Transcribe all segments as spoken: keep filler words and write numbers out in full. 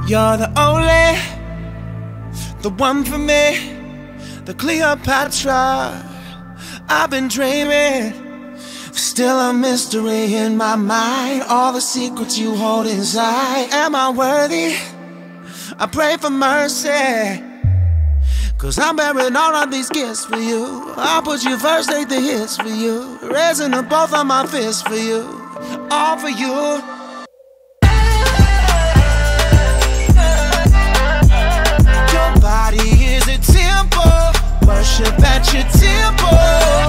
You're the only, the one for me, the Cleopatra I've been dreaming. Still a mystery in my mind, all the secrets you hold inside. Am I worthy? I pray for mercy, cause I'm bearing all of these gifts for you. I'll put you first, take the hits for you, raising up both of my fists for you, all for you. Your body is a temple, worship at your temple.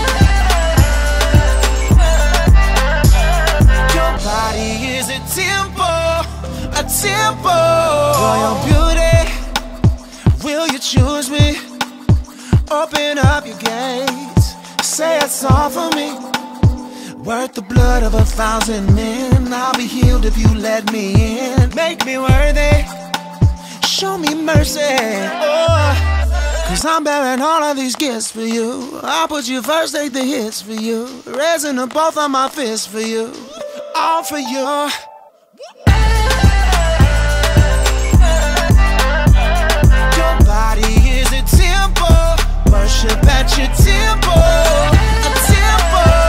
Your body is a temple, a temple. Royal beauty, will you choose me? Open up your gates, say it's all for me. Worth the blood of a thousand men, I'll be healed if you let me in. Make me worthy, show me mercy, oh, cause I'm bearing all of these gifts for you. I'll put you first, take the hits for you, raising up both of my fists for you, all for you. Your body is a temple, worship at your temple, a temple.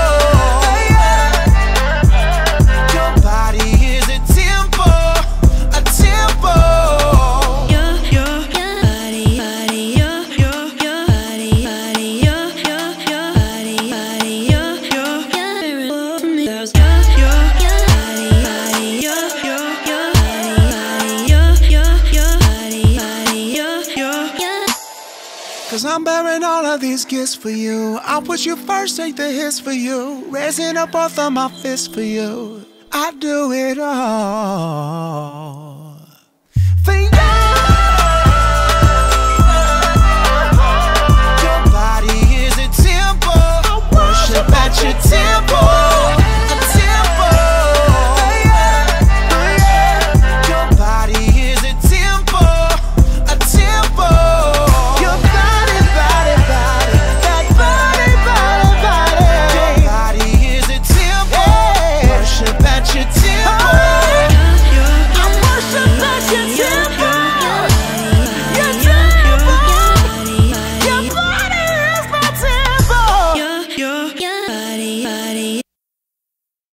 Your body is a temple, a temple. Your your body, body, your your your body, body, your your your body, body, your your your me, girls, your your body, body, your your your body, body, your your your body, body, your your your. Cause I'm bearing all of these gifts for you. I'll put you first, take the hits for you, raising up both of my fists for you. I do it all for you.